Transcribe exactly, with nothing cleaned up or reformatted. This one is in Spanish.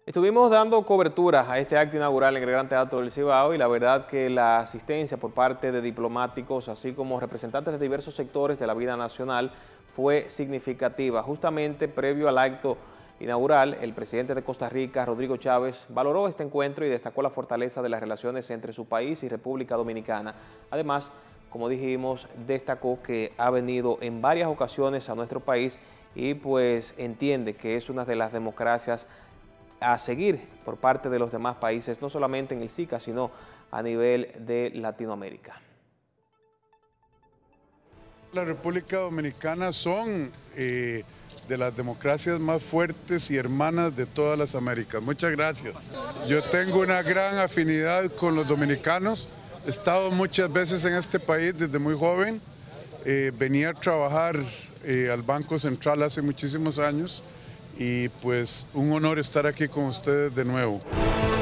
Estuvimos dando cobertura a este acto inaugural en el Gran Teatro del Cibao y la verdad que la asistencia por parte de diplomáticos, así como representantes de diversos sectores de la vida nacional, fue significativa. Justamente previo al acto inaugural, el presidente de Costa Rica, Rodrigo Chávez, valoró este encuentro y destacó la fortaleza de las relaciones entre su país y República Dominicana. Además, como dijimos, destacó que ha venido en varias ocasiones a nuestro país y pues entiende que es una de las democracias a seguir por parte de los demás países, no solamente en el SICA, sino a nivel de Latinoamérica. La República Dominicana son eh, de las democracias más fuertes y hermanas de todas las Américas. Muchas gracias. Yo tengo una gran afinidad con los dominicanos. He estado muchas veces en este país desde muy joven. Eh, venía a trabajar eh, al Banco Central hace muchísimos años y pues un honor estar aquí con ustedes de nuevo.